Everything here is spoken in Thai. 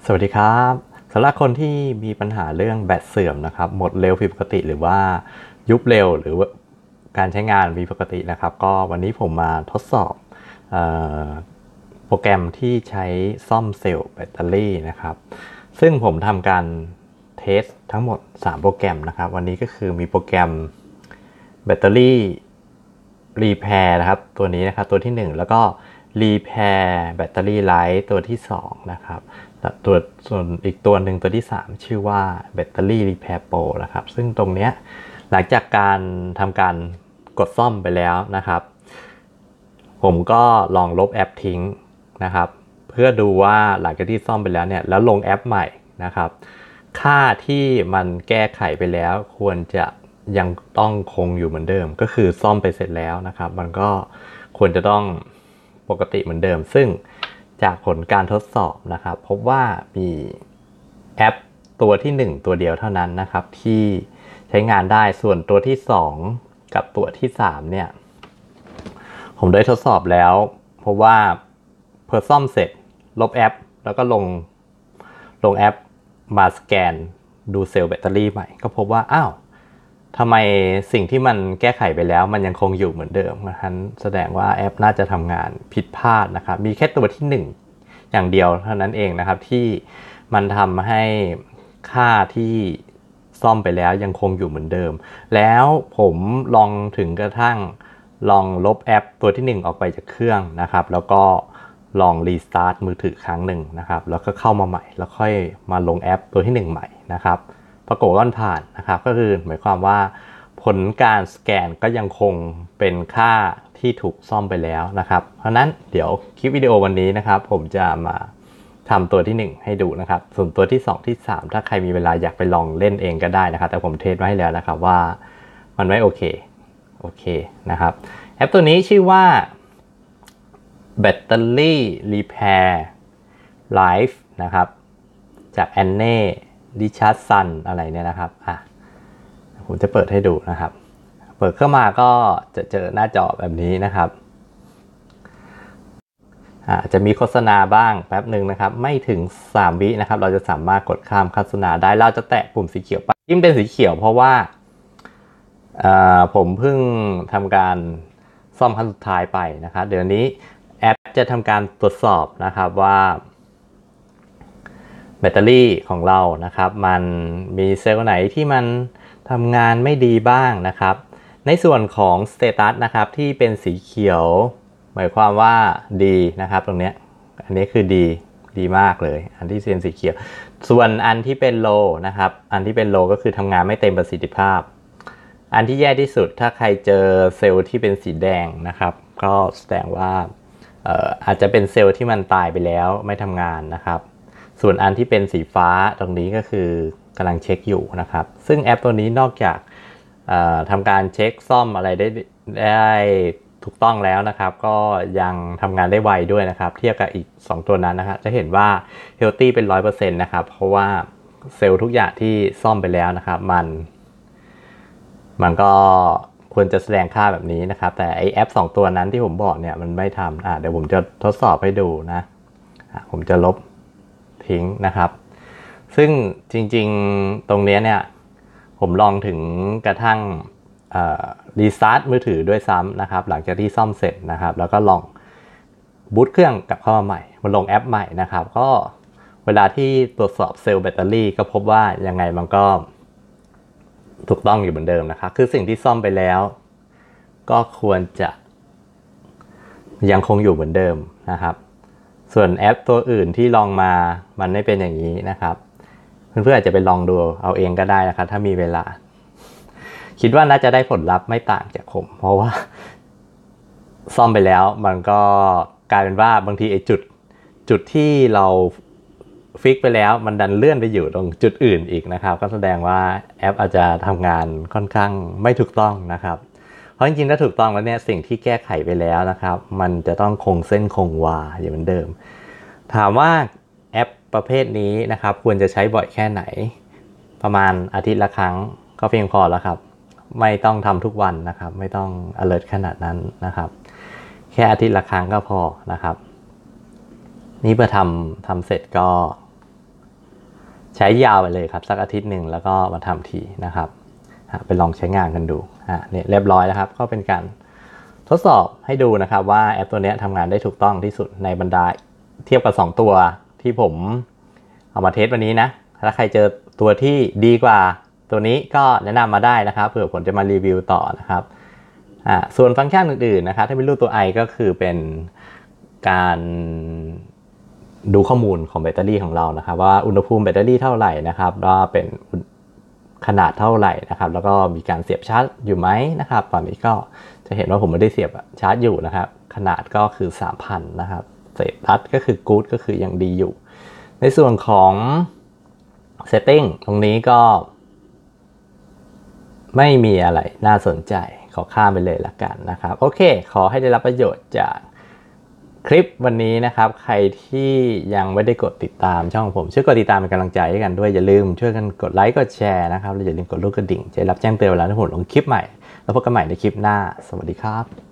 สวัสดีครับสำหรับคนที่มีปัญหาเรื่องแบตเสื่อมนะครับหมดเร็วผิดปกติหรือว่ายุบเร็วหรือว่าการใช้งานผิดปกตินะครับก็วันนี้ผมมาทดสอบเออโปรแกรมที่ใช้ซ่อมเซลล์แบตเตอรี่นะครับซึ่งผมทำการเทสทั้งหมด3โปรแกรมนะครับวันนี้ก็คือมีโปรแกรมแบตเตอรี่รีแพร์นะครับตัวนี้นะครับตัวที่1แล้วก็รีแพร์แบตเตอรี่ไลท์ตัวที่2นะครับตัวส่วนอีกตัวหนึ่งตัวที่3ชื่อว่าแบตเตอรี่รีแพร์โปรนะครับซึ่งตรงเนี้ยหลังจากการทำการกดซ่อมไปแล้วนะครับผมก็ลองลบแอปทิ้งนะครับเพื่อดูว่าหลังจากที่ซ่อมไปแล้วเนี่ยแล้วลงแอปใหม่นะครับค่าที่มันแก้ไขไปแล้วควรจะยังต้องคงอยู่เหมือนเดิมก็คือซ่อมไปเสร็จแล้วนะครับมันก็ควรจะต้องปกติเหมือนเดิมซึ่งจากผลการทดสอบนะครับพบว่ามีแอปตัวที่1ตัวเดียวเท่านั้นนะครับที่ใช้งานได้ส่วนตัวที่2กับตัวที่3เนี่ยผมได้ทดสอบแล้วเพราะว่าพอซ่อมเสร็จลบแอปแล้วก็ลงแอปมาสแกนดูเซลล์แบตเตอรี่ใหม่ก็พบว่าอ้าวทำไมสิ่งที่มันแก้ไขไปแล้วมันยังคงอยู่เหมือนเดิมนะครับแสดงว่าแอปน่าจะทำงานผิดพลาดนะครับมีแค่ตัวที่1อย่างเดียวเท่านั้นเองนะครับที่มันทำให้ค่าที่ซ่อมไปแล้วยังคงอยู่เหมือนเดิมแล้วผมลองถึงกระทั่งลองลบแอปตัวที่1ออกไปจากเครื่องนะครับแล้วก็ลองรีสตาร์ทมือถือครั้งหนึ่งนะครับแล้วก็เข้ามาใหม่แล้วค่อยมาลงแอปตัวที่1ใหม่นะครับปรากฏว่ามันผ่านนะครับก็คือหมายความว่าผลการสแกนก็ยังคงเป็นค่าที่ถูกซ่อมไปแล้วนะครับเพราะนั้นเดี๋ยวคลิปวิดีโอวันนี้นะครับผมจะมาทำตัวที่1ให้ดูนะครับส่วนตัวที่2ที่3ถ้าใครมีเวลาอยากไปลองเล่นเองก็ได้นะครับแต่ผมเทสไว้ให้แล้วนะครับว่ามันไม่โอเคนะครับแอปตัวนี้ชื่อว่าแบตเตอรี่รีแพร์ไลฟ์นะครับจากแอนเน่ริชาร์ดสันอะไรเนี่ยนะครับผมจะเปิดให้ดูนะครับเปิดเข้ามาก็จะเจอหน้าจอแบบนี้นะครับจะมีโฆษณาบ้างแป๊บหนึ่งนะครับไม่ถึง3 วินะครับเราจะสามารถกดข้ามโฆษณาได้เราจะแตะปุ่มสีเขียวไปยิ่งเป็นสีเขียวเพราะว่าผมเพิ่งทำการซ่อมขั้นสุดท้ายไปนะครับเดี๋ยวนี้แอปจะทำการตรวจสอบนะครับว่าแบตเตอรี่ของเรานะครับมันมีเซลล์ไหนที่มันทำงานไม่ดีบ้างนะครับในส่วนของสเตตัสนะครับที่เป็นสีเขียวหมายความว่าดีนะครับตรงนี้อันนี้คือดีมากเลยอันที่เป็นสีเขียวส่วนอันที่เป็นโลนะครับอันที่เป็นโลก็คือทำงานไม่เต็มประสิทธิภาพอันที่แย่ที่สุดถ้าใครเจอเซลล์ที่เป็นสีแดงนะครับก็แสดงว่าอาจจะเป็นเซลล์ที่มันตายไปแล้วไม่ทำงานนะครับส่วนอันที่เป็นสีฟ้าตรงนี้ก็คือกำลังเช็คอยู่นะครับซึ่งแอปตัวนี้นอกจากทำการเช็คซ่อมอะไรได้ถูกต้องแล้วนะครับก็ยังทำงานได้ไวด้วยนะครับเทียบกับอีก2ตัวนั้นนะครับจะเห็นว่า Healthy เป็น 100% นะครับเพราะว่าเซลล์ทุกอย่างที่ซ่อมไปแล้วนะครับมันก็ควรจะแสดงค่าแบบนี้นะครับแต่ไอแอป2ตัวนั้นที่ผมบอกเนี่ยมันไม่ทำเดี๋ยวผมจะทดสอบให้ดูนะผมจะลบทิ้งนะครับซึ่งจริงๆตรงนี้เนี่ยผมลองถึงกระทั่งรีสตาร์ทมือถือด้วยซ้ำนะครับหลังจากที่ซ่อมเสร็จนะครับแล้วก็ลองบูตเครื่องกลับเข้ามาใหม่มาลงแอปใหม่นะครับก็เวลาที่ตรวจสอบเซลล์แบตเตอรี่ก็พบว่ายังไงมันก็ถูกต้องอยู่เหมือนเดิมนะครับคือสิ่งที่ซ่อมไปแล้วก็ควรจะยังคงอยู่เหมือนเดิมนะครับส่วนแอปตัวอื่นที่ลองมามันไม่เป็นอย่างนี้นะครับเพื่อนๆอาจจะไปลองดูเอาเองก็ได้นะครับถ้ามีเวลาคิดว่าน่าจะได้ผลลัพธ์ไม่ต่างจากผมเพราะว่าซ่อมไปแล้วมันก็กลายเป็นว่าบางทีไอ้จุดที่เราฟิกไปแล้วมันดันเลื่อนไปอยู่ตรงจุดอื่นอีกนะครับก็แสดงว่าแอปอาจจะทำงานค่อนข้างไม่ถูกต้องนะครับเพราะจริงๆถ้าถูกต้องแล้วเนี่ยสิ่งที่แก้ไขไปแล้วนะครับมันจะต้องคงเส้นคงวาอย่างเหมือนเดิมถามว่าแอปประเภทนี้นะครับควรจะใช้บ่อยแค่ไหนประมาณอาทิตย์ละครั้งก็เพียงพอแล้วครับไม่ต้องทำทุกวันนะครับไม่ต้อง alert ขนาดนั้นนะครับแค่อาทิตย์ละครั้งก็พอนะครับนี่เมื่อทำเสร็จก็ใช้ยาวไปเลยครับสักอาทิตย์หนึ่งแล้วก็มาทำทีนะครับไปลองใช้งานกันดูเนี่ยเรียบร้อยแล้วครับก็เป็นการทดสอบให้ดูนะครับว่าแอปตัวนี้ทำงานได้ถูกต้องที่สุดในบรรดาเทียบกับ2ตัวที่ผมเอามาเทสวันนี้นะถ้าใครเจอตัวที่ดีกว่าตัวนี้ก็แนะนำมาได้นะครับเผื่อผมจะมารีวิวต่อนะครับส่วนฟังก์ชันอื่นๆนะครับถ้าเป็นรูปตัว i ก็คือเป็นการดูข้อมูลของแบตเตอรี่ของเรานะครับว่าอุณหภูมิแบตเตอรี่เท่าไหร่นะครับว่าเป็นขนาดเท่าไหร่นะครับแล้วก็มีการเสียบชาร์จอยู่ไหมนะครับตอนนี้ก็จะเห็นว่าผมไม่ได้เสียบชาร์จอยู่นะครับขนาดก็คือ 3,000 นะครับเศษตัดก็คือ good ก็คือยังดีอยู่ในส่วนของ setting ตรงนี้ก็ไม่มีอะไรน่าสนใจขอข้ามไปเลยละกันนะครับโอเคขอให้ได้รับประโยชน์จากคลิปวันนี้นะครับใครที่ยังไม่ได้กดติดตามช่องผมช่วยกดติดตามเป็นกำลังใจให้กันด้วยอย่าลืมช่วยกันกดไลค์กดแชร์นะครับและอย่าลืมกดลูกกระดิ่งจะรับแจ้งเตือนเวลาที่ผมลงคลิปใหม่แล้วพบกันใหม่ในคลิปหน้าสวัสดีครับ